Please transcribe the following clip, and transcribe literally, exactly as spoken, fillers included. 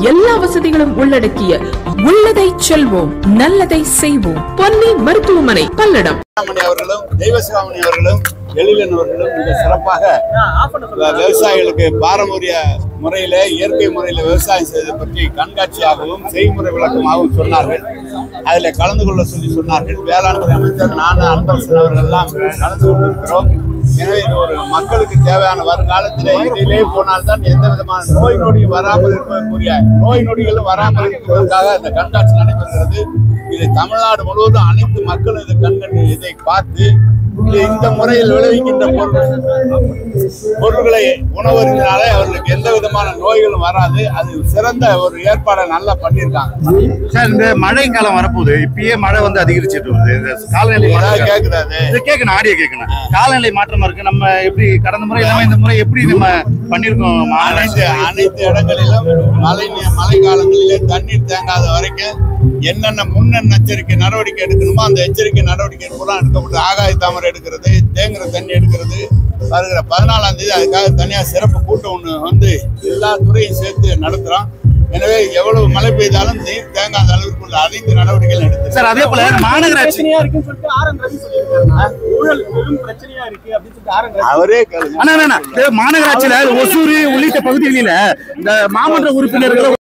எல்லா வசதிகளும் உள்ளடக்கிய உள்ளதை செல்வோம் நல்லதை செய்வோம் பொன்னி மருத்துவமனை பல்லடம். அவர்களும் தெய்வசிவாமணி அவர்களும் எழிலன் அவர்களும் மிக சிறப்பாக விவசாயிகளுக்கு பாரம்பரிய முறையில இயற்கை முறையில விவசாயம் செய்வதை பற்றி கண்காட்சியாகவும் செய்முறை விளக்கமாகவும் சொன்னார்கள். அதுல கலந்து கொள்ள சொல்லி சொன்னார்கள். வேளாண் துறை அமைச்சர் நானும் அன்பரசன் அவர்கள் எல்லாம் கலந்து கொண்டிருக்கிறோம். எனவே இது ஒரு மக்களுக்கு தேவையான வருங்காலத்தில் இதிலே போனால்தான் எந்த விதமான நோய் நொடி வராமல் இருப்பதற்குரிய நோய் நொடிகளும் வராமல் இருப்பதற்காக இந்த கண்காட்சி நடைபெறுகிறது. இது தமிழ்நாடு முழுவதும் அனைத்து மக்களும் இதை கண்கண்டு இதை பார்த்து இந்த முறையில் விளைவிக்கின்ற பொருட்களை உணவருந்தினாலே அவர்களுக்கு எந்த விதமான நோய்களும் வராது. அது சிறந்த ஒரு ஏற்பாடை நல்லா பண்ணியிருக்காங்க. சார், இந்த மழை காலம் வரப்போகுது. இப்பயே மழை வந்து அதிகரிச்சுட்டு வருது. இந்த காலநிலை கேட்குறாது கேட்கணும் ஆடியோ கேட்கணும். காலநிலை மாற்றமா இருக்கு. நம்ம எப்படி கடந்த முறை இல்லாம இந்த முறை எப்படி நம்ம பண்ணிருக்கோம்? அனைத்து அனைத்து இடங்களிலும் மழை மழை காலங்களிலே தண்ணீர் தேங்காத வரைக்கும் என்னென்ன முன்னெச்சரிக்கை நடவடிக்கை எடுக்கணுமோ அந்த எச்சரிக்கை நடவடிக்கை பூரா எடுக்கப்பட்டு ஆகாய தாமரை எடுக்கிறது, தேங்குற தண்ணி எடுக்கிறது, வருகிற பதினாலாம் தேதி அதுக்காக தனியாக சிறப்பு கூட்டம் ஒன்று வந்து எல்லா துறையும் சேர்த்து நடத்துகிறோம். எனவே எவ்வளவு மழை பெய்தாலும் நீர் தேங்காத அளவிற்கு அனைத்து நடவடிக்கைகள் எடுத்து சார், அதே போல மாநகராட்சி அவரே மாநகராட்சியில ஒசூர் உள்ளிட்ட பகுதிகளில இந்த மாமன்ற உறுப்பினர்கள்